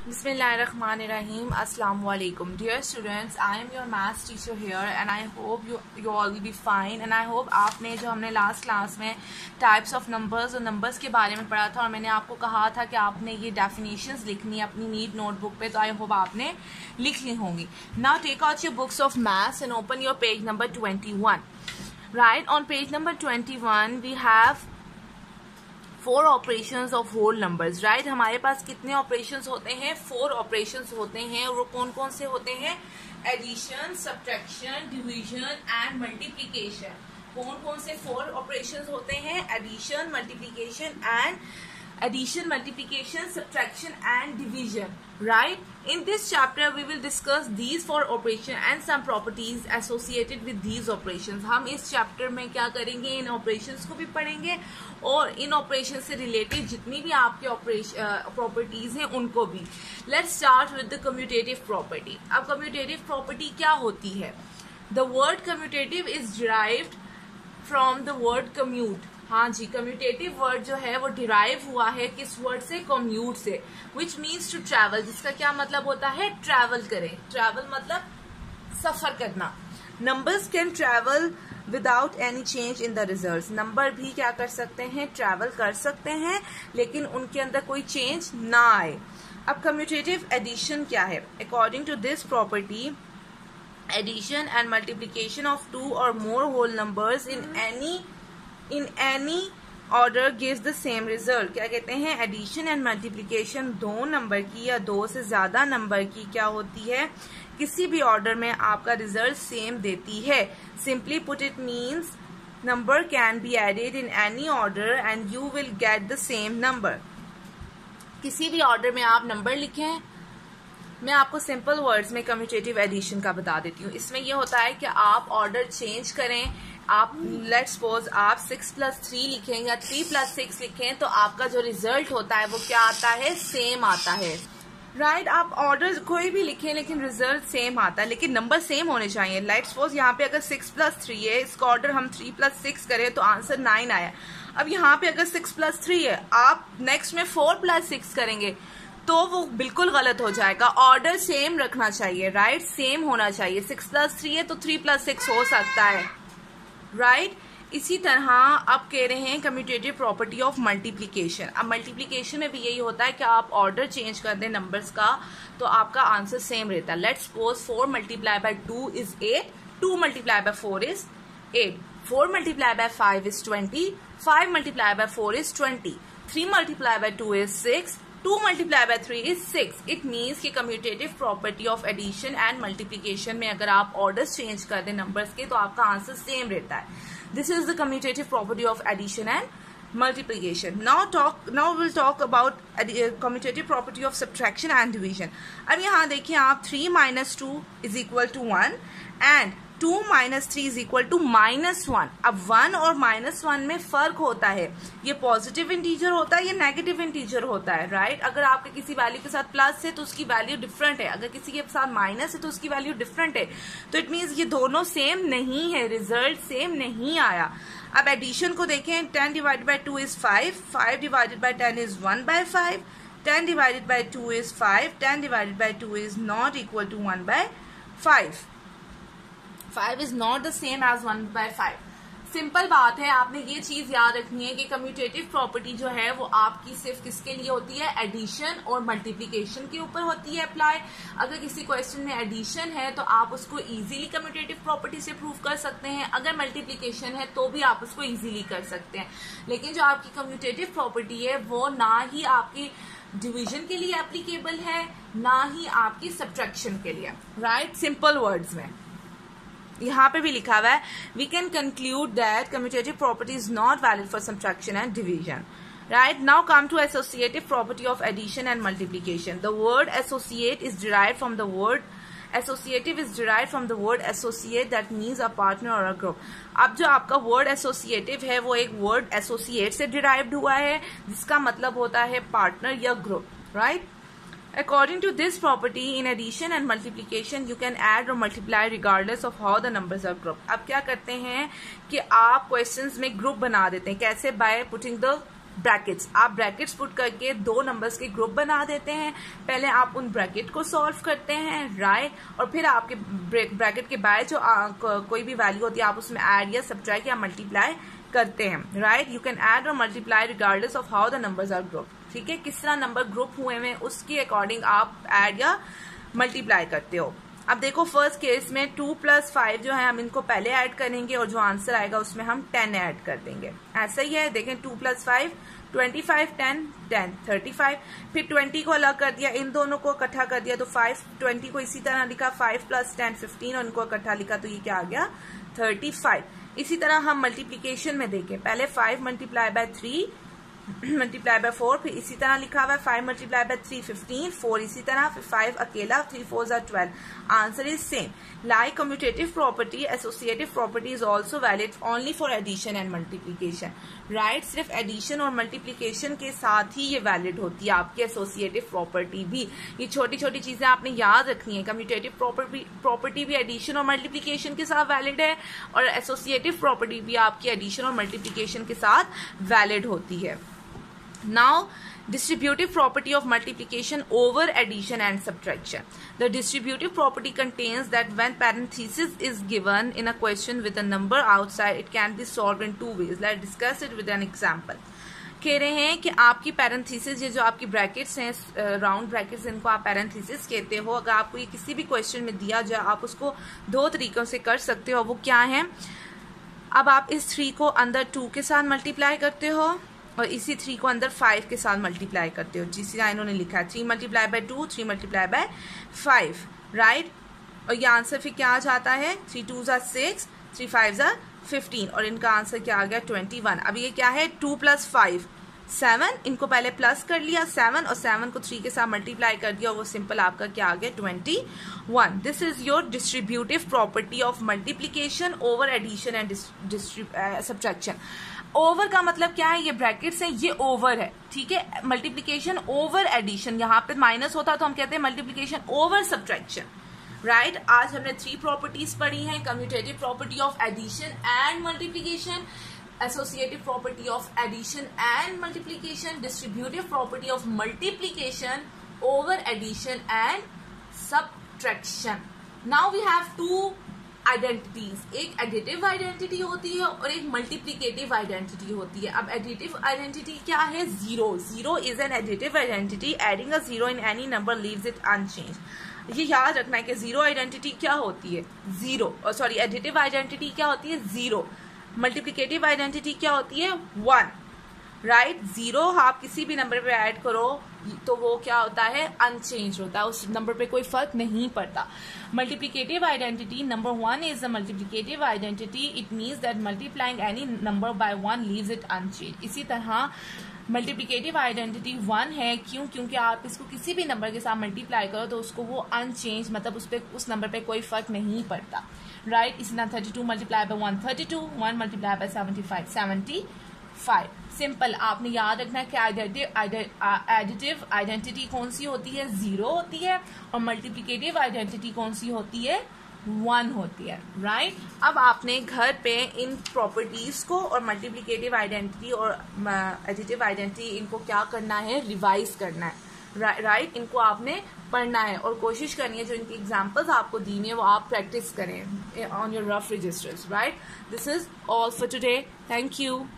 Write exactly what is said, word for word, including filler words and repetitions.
Bismillahirrahmanirrahim. Assalamu alaikum. Dear students, I am your maths teacher here and I hope you you all will be fine and I hope आपने जो हमने last class में types of numbers और numbers के बारे में पढ़ा था और मैंने आपको कहा था कि आपने ये डेफिनेशंस लिखनी है अपनी नीट नोटबुक पे, तो आई होप आपने लिख ली होंगी. Now take out your books of maths and open your page number twenty one. Right, on page number twenty one we have four operations of whole numbers. Right, हमारे पास कितने operations होते हैं? Four operations होते हैं. और वो कौन कौन से होते हैं? Addition, subtraction, division and multiplication. कौन कौन से फोर ऑपरेशंस होते हैं? Addition, multiplication and addition, multiplication, subtraction and division. Right, in this chapter we will discuss these four operations and some properties associated with these operations. हम इस chapter में क्या करेंगे? इन operations को भी पढ़ेंगे और इन operations से related जितनी भी आपके operation uh, properties हैं उनको भी. Let's start with the commutative property. अब commutative property क्या होती है? The word commutative is derived from the word commute. हाँ जी, कम्यूटेटिव वर्ड जो है वो डिराइव हुआ है किस वर्ड से? कम्यूट से, विच मीन्स टू ट्रैवल, जिसका क्या मतलब होता है? ट्रैवल करें. ट्रैवल मतलब सफर करना. Numbers can travel without any change in the results. Number भी क्या कर सकते हैं? ट्रैवल कर सकते हैं लेकिन उनके अंदर कोई चेंज ना आए. अब कम्यूटेटिव एडिशन क्या है? According to this property, addition and multiplication of two और more whole numbers in any in any order gives the same result. क्या कहते हैं? एडिशन एंड मल्टीप्लिकेशन दो नंबर की या दो से ज्यादा नंबर की क्या होती है? किसी भी ऑर्डर में आपका रिजल्ट सेम देती है. Simply put it means number can be added in any order and you will get the same number. किसी भी ऑर्डर में आप नंबर लिखें. मैं आपको सिंपल वर्ड्स में कम्यूटेटिव एडिशन का बता देती हूँ. इसमें यह होता है कि आप ऑर्डर चेंज करें. आप लेट्स सपोज आप सिक्स प्लस थ्री लिखें या थ्री प्लस सिक्स लिखें तो आपका जो रिजल्ट होता है वो क्या आता है? सेम आता है. राइट right, आप ऑर्डर कोई भी लिखें लेकिन रिजल्ट सेम आता है, लेकिन नंबर सेम होने चाहिए. लेट्स सपोज यहाँ पे अगर सिक्स प्लस थ्री है, इसका ऑर्डर हम थ्री प्लस सिक्स करें तो आंसर नाइन आया. अब यहाँ पे अगर सिक्स प्लस थ्री है, आप नेक्स्ट में फोर प्लस सिक्स करेंगे तो वो बिल्कुल गलत हो जाएगा. ऑर्डर सेम रखना चाहिए. Right right? सेम होना चाहिए. सिक्स प्लस थ्री है तो थ्री प्लस सिक्स हो सकता है. Right right? इसी तरह अब कह रहे हैं कम्यूटेटिव प्रॉपर्टी ऑफ मल्टीप्लिकेशन. अब मल्टीप्लिकेशन में भी यही होता है कि आप ऑर्डर चेंज कर दें नंबर्स का तो आपका आंसर सेम रहता है. Let's suppose four multiply by two is eight, two multiply by four is eight, four multiply by five is twenty, five multiply by four is twenty, three multiply by two is six, two multiply by three is six. It means कि commutative property of addition and multiplication में अगर आप orders change कर दें numbers के तो आपका answer same रहता है. This is the commutative property of addition and multiplication. Now talk now will talk about commutative property of subtraction and division. अब यहाँ देखिए आप three minus two is equal to one and two minus three is equal to minus one. अब one और minus one में फर्क होता है. ये पॉजिटिव इंटीजर होता है, ये नेगेटिव इंटीजर होता है. Right right? अगर आपके किसी वैल्यू के साथ प्लस है तो उसकी वैल्यू डिफरेंट है, अगर किसी के साथ माइनस है तो उसकी वैल्यू डिफरेंट है. तो इट मीन्स ये दोनों सेम नहीं है, रिजल्ट सेम नहीं आया. अब एडिशन को देखें. Ten divided by two is five, five divided by ten is one by five, ten divided by two is five, ten divided by two is not equal to one by five. Five is not the same as one by five. Simple बात है, आपने ये चीज याद रखनी है कि commutative property जो है वो आपकी सिर्फ किसके लिए होती है? एडिशन और मल्टीप्लिकेशन के ऊपर होती है अप्लाई. अगर किसी क्वेश्चन में एडिशन है तो आप उसको इजीली कम्यूटेटिव प्रॉपर्टी से प्रूव कर सकते हैं. अगर मल्टीप्लिकेशन है तो भी आप उसको इजीली कर सकते हैं. लेकिन जो आपकी कम्यूटेटिव प्रॉपर्टी है वो ना ही आपकी डिवीजन के लिए एप्लीकेबल है ना ही आपकी सब्ट्रैक्शन के लिए. राइट, सिंपल वर्ड्स में यहाँ पे भी लिखा हुआ है we can conclude that commutative property is not valid for subtraction and division. Right, now come to associative property of addition and multiplication. The word associate is derived from the word associative is derived from the word associate that means a partner और a group. अब जो आपका word associative है वो एक word associate से derived हुआ है जिसका मतलब होता है पार्टनर या group. Right, According to this property, in addition and multiplication, you can add or multiply regardless of how the numbers are grouped. अब क्या करते हैं कि आप क्वेश्चंस में ग्रुप बना देते हैं. कैसे? By putting the ब्रैकेट्स, आप ब्रैकेट्स पुट करके दो नंबर्स के ग्रुप बना देते हैं। पहले आप उन ब्रैकेट को सॉल्व करते हैं, राइट, और फिर आपके ब्रैकेट के बाहर जो आ, को, कोई भी वैल्यू होती है आप उसमें ऐड या सब्ट्रैक्ट या मल्टीप्लाई करते हैं, राइट। यू कैन ऐड और multiply regardless of how the numbers are group, ठीक है, किस तरह नंबर ग्रुप हुए हैं उसके अकॉर्डिंग आप ऐड या मल्टीप्लाई करते हो। अब देखो फर्स्ट केस में टू प्लस फाइव जो है हम इनको पहले ऐड करेंगे और जो आंसर आएगा उसमें हम टेन ऐड कर देंगे, ऐसा ही है। देखें two plus five twenty five, ten ten thirty five, फिर ट्वेंटी को अलग कर दिया, इन दोनों को इकट्ठा कर दिया तो फाइव, ट्वेंटी को इसी तरह लिखा, फाइव प्लस टेन फिफ्टीन और इनको इकट्ठा लिखा तो ये क्या आ गया थर्टी फाइव। इसी तरह हम मल्टीप्लीकेशन में देखें, पहले five multiply by three multiply by four, फिर इसी तरह लिखा हुआ है five multiply by three fifteen, four इसी तरह, फिर फाइव अकेला, थ्री फोर जार twelve, answer is same. Like commutative property, associative property is also valid only for addition and multiplication, right. सिर्फ एडिशन और मल्टीप्लीकेशन के साथ ही ये वैलिड होती है आपकी एसोसिएटिव प्रॉपर्टी भी। ये छोटी छोटी चीजें आपने याद रखनी है। कम्यूटेटिव प्रॉपर्टी प्रॉपर्टी भी एडिशन और मल्टीप्लीकेशन के साथ वैलिड है और एसोसिएटिव प्रॉपर्टी भी आपकी एडिशन और मल्टीप्लीकेशन के साथ वैलिड होती है। Now, distributive property of multiplication over addition and subtraction. The distributive property contains that when parenthesis is given in a question with a number outside, it can be solved in two ways. Let's discuss it with an example. कह रहे हैं कि आपकी parenthesis, ये जो आपकी brackets हैं, round brackets, इनको आप पैरेंथेसिस कहते हो। अगर आपको ये किसी भी क्वेश्चन में दिया जाए आप उसको दो तरीकों से कर सकते हो। वो क्या है? अब आप इस थ्री को अंदर टू के साथ मल्टीप्लाई करते हो और इसी थ्री को अंदर फाइव के साथ मल्टीप्लाई करते हो, जिस तरह इन्होंने लिखा है three multiply by two, three multiply by five, right. और ये आंसर फिर क्या आ जाता है, थ्री टू ज़ा सिक्स, थ्री फाइव ज़ा फिफ्टीन और इनका आंसर क्या आ गया ट्वेंटी वन। अब ये क्या है, टू प्लस फाइव सेवन, इनको पहले प्लस कर लिया सेवन और सेवन को थ्री के साथ मल्टीप्लाई कर दिया और वो सिंपल आपका क्या आ गया twenty one. This is your distributive property of multiplication over addition and subtraction. Over का मतलब क्या है, ये ब्रैकेट्स हैं, ये ओवर है, ठीक है। मल्टीप्लीकेशन ओवर एडिशन, यहाँ पे माइनस होता तो हम कहते हैं multiplication over subtraction, right right? आज हमने थ्री प्रॉपर्टीज पढ़ी हैं, commutative property of addition and multiplication, associative property of addition and multiplication, distributive property of multiplication over addition and subtraction. Now we have two identities, एक additive identity होती है और एक multiplicative identity होती है। अब additive identity क्या है, zero, zero is an additive identity, adding a zero in any number leaves it unchanged। ये याद रखना है कि जीरो आइडेंटिटी क्या होती है, जीरो, सॉरी एडिटिव आइडेंटिटी क्या होती है, जीरो। मल्टीप्लिकेटिव आइडेंटिटी क्या होती है, वन, राइट। जीरो आप किसी भी नंबर पे ऐड करो तो वो क्या होता है, अनचेंज होता है, उस नंबर पे कोई फर्क नहीं पड़ता। Multiplicative identity, number one is the multiplicative identity, it means that multiplying any number by one leaves it unchange. इसी तरह मल्टीप्लिकेटिव आइडेंटिटी वन है, क्यों? क्योंकि आप इसको किसी भी नंबर के साथ मल्टीप्लाई करो तो उसको वो अनचेंज, मतलब उस पर उस नंबर पे कोई फर्क नहीं पड़ता, राइट right? इसी तरह thirty two multiply by one thirty two, one multiply by seventy five seventy five. Simple, आपने याद रखना है कि एडिटिव आइडेंटिटी कौन सी होती है, जीरो होती है, और मल्टीप्लिकेटिव आइडेंटिटी कौन सी होती है, वन होती है, राइट right? अब आपने घर पे इन प्रॉपर्टीज को और मल्टीप्लिकेटिव आइडेंटिटी और एडिटिव आइडेंटिटी इनको क्या करना है, रिवाइज करना है, राइट right? इनको आपने पढ़ना है और कोशिश करनी है जो इनकी एग्जांपल्स आपको दी है वो आप प्रैक्टिस करें on your rough registers, right. This is all for today, thank you.